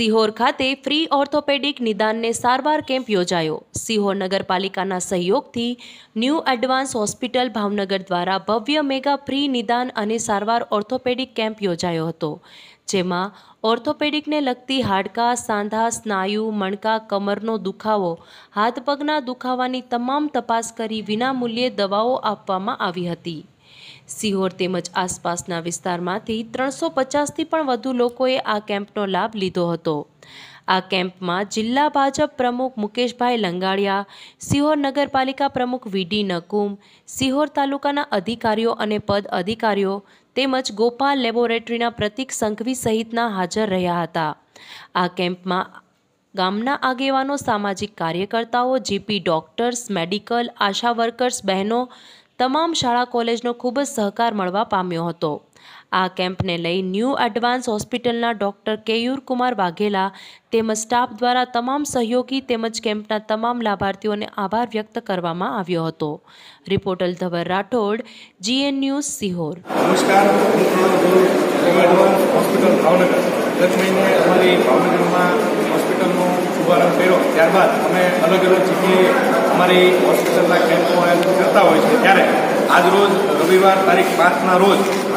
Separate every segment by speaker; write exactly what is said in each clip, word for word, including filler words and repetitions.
Speaker 1: સિહોર ખાતે free orthopaedic નિદાનને સારવાર camp યોજાયો। સિહોર નગરપાલિકાના સહયોગથી ન્યૂ એડવાન્સ હોસ્પિટલ ભાવનગર દ્વારા ભવ્ય મેગા ફ્રી નિદાન અને સારવાર ઓર્થોપેડિક કેમ્પ યોજાયો હતો, જેમાં ઓર્થોપેડિકને લગતી હાડકાં, સાંધા, સ્નાયુ, મણકા, કમરનો દુખાવો, હાથ પગના દુખાવાની તમામ તપાસ કરી વિનામૂલ્યે દવાઓ આપવામાં આવી હતી। સિહોર તેમજ આસપાસના વિસ્તારમાંથી ત્રણસો પચાસથી પણ વધુ લોકોએ આ કેમ્પનો લાભ લીધો હતો। આ કેમ્પમાં જિલ્લા ભાજપ પ્રમુખ મુકેશભાઈ લંગાડિયા, સિહોર નગરપાલિકા પ્રમુખ વીડી નકુમ, સિહોર તાલુકાના અધિકારીઓ અને પદ અધિકારીઓ તેમજ ગોપાલ લેબોરેટરીના પ્રતિક સંઘવી સહિતના હાજર રહ્યા હતા। આ કેમ્પમાં ગામના આગેવાનો, સામાજિક કાર્યકર્તાઓ, GP doctors, medical, ASHA workers બહેનો, તમામ શાળા કોલેજનો ખૂબ જ સહકાર મળવા પામ્યો હતો। આ કેમ્પને લઈ ન્યૂ એડવાન્સ હોસ્પિટલના ડૉક્ટર કેયુર કુમાર વાઘેલા તેમજ સ્ટાફ દ્વારા તમામ સહયોગી તેમજ કેમ્પના તમામ લાભાર્થીઓને આભાર વ્યક્ત કરવામાં આવ્યો હતો। Reporter Dhavar Rathod, GN news, Sihor.
Speaker 2: નમસ્કાર, ન્યૂ એડવાન્સ હોસ્પિટલ ભાવનગર ગત મહિને અમારી ભાવનગરમાં હોસ્પિટલનો શુભારંભ કર્યો, ત્યારબાદ અમે અલગ અલગ જગ્યાએ અમારી હોસ્પિટલના કેમ્પનું આયોજન કરતા હોય છે। ત્યારે આજરોજ રવિવાર તારીખ પાંચના રોજ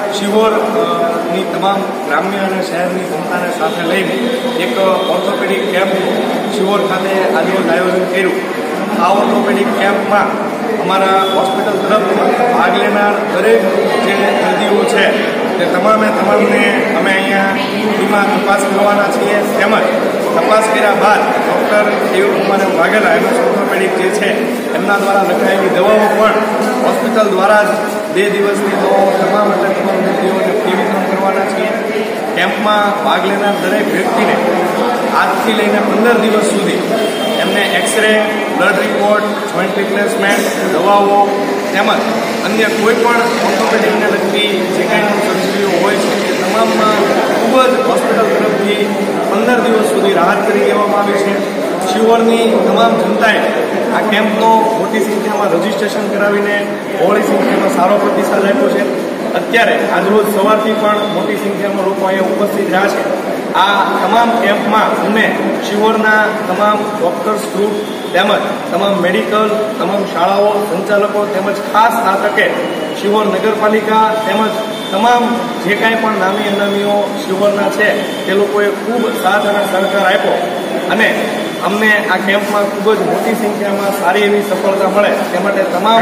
Speaker 2: સિહોરની તમામ ગ્રામ્ય અને શહેરની જનતાને સાથે લઈને એક ઓર્થોપેડિક કેમ્પનું સિહોર ખાતે આજરોજ આયોજન કર્યું। આ ઓર્થોપેડિક કેમ્પમાં અમારા હોસ્પિટલ તરફથી ભાગ લેનાર દરેક જે દર્દીઓ છે તે તમામે તમામને અમે અહીંયા ફ્રીમાં તપાસ કરવાના છીએ, તેમજ તપાસ કર્યા બાદ doctor Keyur Kumar Vaghela MS orthopaedic જે છે એમના દ્વારા લખાયેલી દવાઓ પણ હોસ્પિટલ દ્વારા જ બે દિવસની દવાઓ તમામ એટલે તમામ દર્દીઓને ફ્રી વિતરણ કરવાના છીએ। કેમ્પમાં ભાગ લેનાર દરેક વ્યક્તિને આજથી લઈને પંદર દિવસ સુધી એમને x-ray, blood report, joint replacement, દવાઓ તેમજ અન્ય કોઈ પણ ઓર્થોપેડિકને લગતી જે કાંઈ પણ સર્જરીઓ હોય છે એ તમામમાં ખૂબ જ હોસ્પિટલ તરફથી પંદર દિવસ સુધી રાહત કરી દેવામાં આવી છે। સિહોરની તમામ જનતાએ આ કેમ્પનો મોટી સંખ્યામાં રજીસ્ટ્રેશન કરાવીને બહોળી સંખ્યામાં સારો પ્રતિસાદ આપ્યો છે। અત્યારે આજરોજ સવારથી પણ મોટી સંખ્યામાં લોકો અહીંયા ઉપસ્થિત રહ્યા છે। આ તમામ કેમ્પમાં અમે સિહોરના તમામ ડૉક્ટર્સ ગ્રુપ તેમજ તમામ મેડિકલ, તમામ શાળાઓ, સંચાલકો તેમજ ખાસ આ તકે સિહોર નગરપાલિકા તેમજ તમામ જે કાંઈ પણ નામી અનામીઓ સિહોરના છે તે લોકોએ ખૂબ સાથ અને સહકાર આપ્યો અને અમને આ કેમ્પમાં ખૂબ જ મોટી સંખ્યામાં સારી એવી સફળતા મળે તે માટે તમામ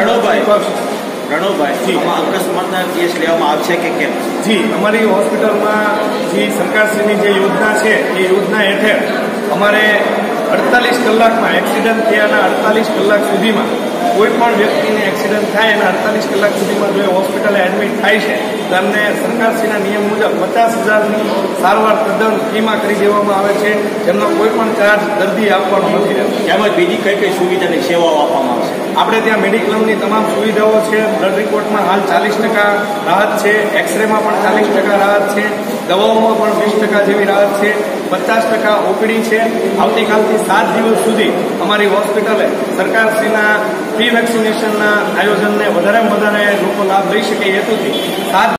Speaker 3: રણોભાઈ જી અકસ્માતના કેસ લેવામાં આવશે કે કેમ?
Speaker 2: જી, અમારી હોસ્પિટલમાં જે સરકારશ્રીની જે યોજના છે એ યોજના હેઠળ અમારે અડતાલીસ કલાકમાં એક્સિડન્ટ થયાના અડતાલીસ કલાક સુધીમાં કોઈ પણ વ્યક્તિને એક્સિડન્ટ થાય એના અડતાલીસ કલાક સુધીમાં જો હોસ્પિટલે એડમિટ થાય છે તો એમને સરકારશ્રીના નિયમ મુજબ પચાસ હજારની સારવાર તદ્દન ફ્રીમાં કરી દેવામાં આવે છે, જેમનો કોઈ પણ ચાર્જ દર્દી આપવાનો નથી રહેતો।
Speaker 3: તેમજ બીજી કઈ કઈ સુવિધાની સેવાઓ આપવામાં આવશે?
Speaker 2: આપણે ત્યાં મેડિક્લેમની તમામ સુવિધાઓ છે, બ્લડ રિપોર્ટમાં હાલ ચાલીસ ટકા રાહત છે, એક્સરેમાં પણ ચાલીસ ટકા રાહત છે, દવાઓમાં પણ વીસ ટકા જેવી રાહત છે, પચાસ ટકા ઓપીડી છે। આવતીકાલથી સાત દિવસ સુધી અમારી હોસ્પિટલે સરકારશ્રીના ફ્રી વેક્સિનેશનના આયોજનને વધારેમાં વધારે લોકો લાભ લઈ શકે એ હેતુથી સાત